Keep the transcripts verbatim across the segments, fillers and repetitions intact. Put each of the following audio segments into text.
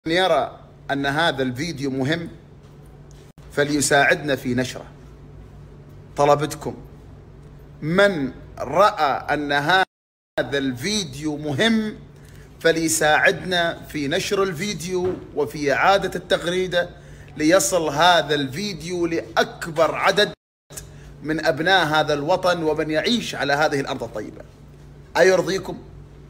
من يرى أن هذا الفيديو مهم فليساعدنا في نشره. طلبتكم من رأى أن هذا الفيديو مهم فليساعدنا في نشر الفيديو وفي إعادة التغريدة ليصل هذا الفيديو لأكبر عدد من أبناء هذا الوطن ومن يعيش على هذه الأرض الطيبة. أيرضيكم؟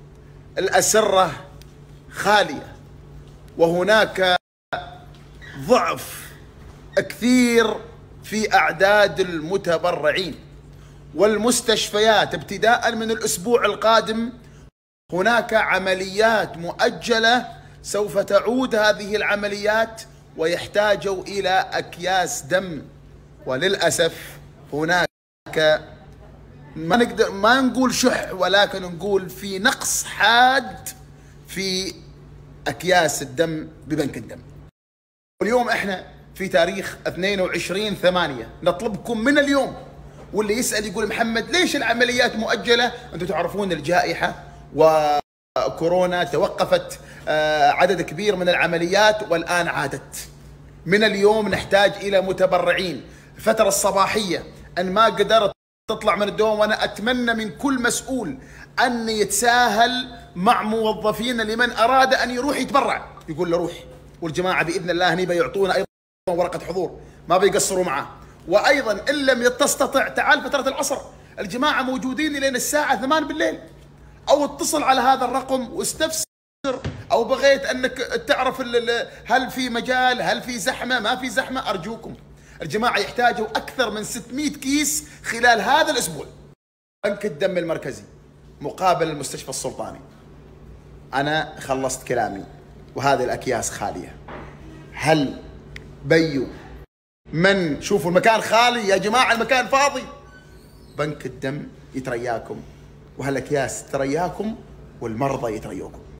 الأسرة خالية وهناك ضعف كثير في أعداد المتبرعين، والمستشفيات ابتداء من الأسبوع القادم هناك عمليات مؤجلة سوف تعود هذه العمليات ويحتاجوا إلى أكياس دم، وللأسف هناك ما نقدر ما نقول شح ولكن نقول في نقص حاد في أكياس الدم ببنك الدم. واليوم احنا في تاريخ اثنين وعشرين ثمانية نطلبكم من اليوم، واللي يسأل يقول محمد ليش العمليات مؤجلة؟ انتم تعرفون الجائحة وكورونا توقفت عدد كبير من العمليات والآن عادت. من اليوم نحتاج إلى متبرعين. الفترة الصباحية أن ما قدرت تطلع من الدوام، وأنا أتمنى من كل مسؤول أن يتساهل مع موظفين لمن أراد أن يروح يتبرع يقول له روح، والجماعة بإذن الله هني بيعطونا أيضا ورقة حضور ما بيقصروا معاه. وأيضا إن لم تستطع تعال فترة العصر، الجماعة موجودين لين الساعة ثمان بالليل، أو اتصل على هذا الرقم واستفسر، أو بغيت أنك تعرف هل في مجال، هل في زحمة، ما في زحمة. أرجوكم الجماعة يحتاجوا أكثر من ستمئة كيس خلال هذا الأسبوع. بنك الدم المركزي مقابل المستشفى السلطاني. أنا خلصت كلامي وهذه الأكياس خالية. هل بيو من شوفوا المكان خالي يا جماعة، المكان فاضي. بنك الدم يترياكم وهالأكياس ترياكم والمرضى يتريوكم.